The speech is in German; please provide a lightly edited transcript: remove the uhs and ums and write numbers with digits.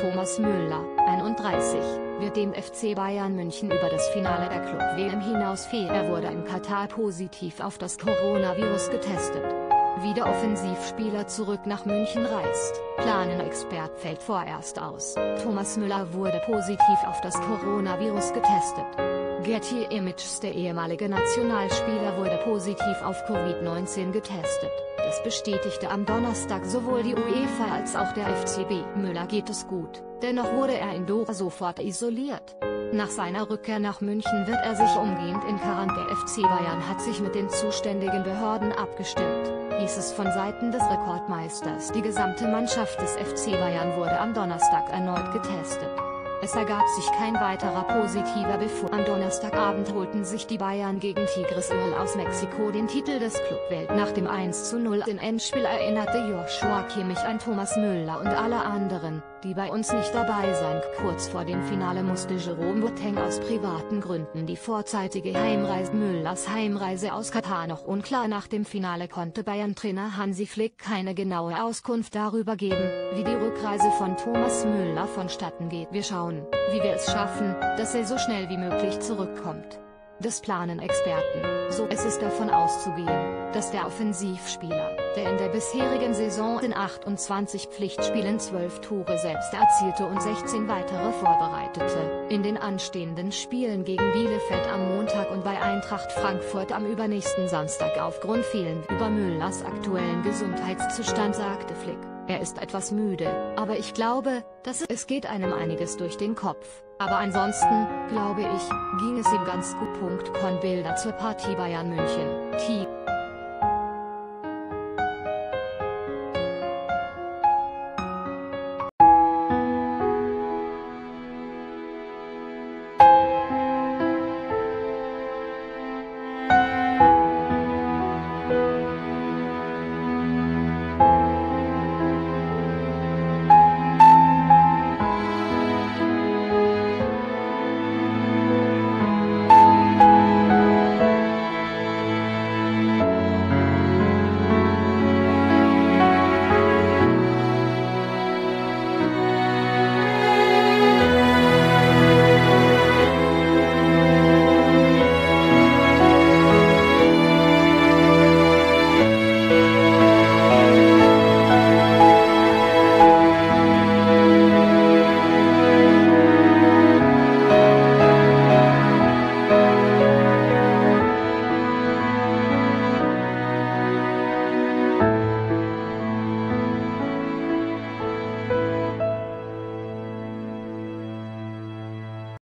Thomas Müller, 31, wird dem FC Bayern München über das Finale der Club-WM hinaus fehlen. Er wurde in Katar positiv auf das Coronavirus getestet. Wie der Offensivspieler zurück nach München reist, planen Experten fällt vorerst aus. Thomas Müller wurde positiv auf das Coronavirus getestet. Getty Images, der ehemalige Nationalspieler, wurde positiv auf Covid-19 getestet. Das bestätigte am Donnerstag sowohl die UEFA als auch der FCB. Müller geht es gut, dennoch wurde er in Doha sofort isoliert. Nach seiner Rückkehr nach München wird er sich umgehend in Quarantäne. Der FC Bayern hat sich mit den zuständigen Behörden abgestimmt, hieß es von Seiten des Rekordmeisters. Die gesamte Mannschaft des FC Bayern wurde am Donnerstag erneut getestet. Es ergab sich kein weiterer positiver Befund. Am Donnerstagabend holten sich die Bayern gegen Tigres aus Mexiko den Titel des Clubwelt. Nach dem 1:0 im Endspiel erinnerte Joshua Kimmich an Thomas Müller und alle anderen, die bei uns nicht dabei seien. Kurz vor dem Finale musste Jerome Boateng aus privaten Gründen die vorzeitige Heimreise. Müllers Heimreise aus Katar noch unklar. Nach dem Finale konnte Bayern-Trainer Hansi Flick keine genaue Auskunft darüber geben, wie die Rückreise von Thomas Müller vonstatten geht. Wir schauen, wie wir es schaffen, dass er so schnell wie möglich zurückkommt. Das planen Experten. So ist es davon auszugehen, dass der Offensivspieler, der in der bisherigen Saison in 28 Pflichtspielen 12 Tore selbst erzielte und 16 weitere vorbereitete, in den anstehenden Spielen gegen Bielefeld am Montag und bei Eintracht Frankfurt am übernächsten Samstag aufgrund fehlender Müllers aktuellen Gesundheitszustand sagte Flick. Er ist etwas müde, aber ich glaube, dass es geht einem einiges durch den Kopf. Aber ansonsten, glaube ich, ging es ihm ganz gut. Bilder zur Partie Bayern München.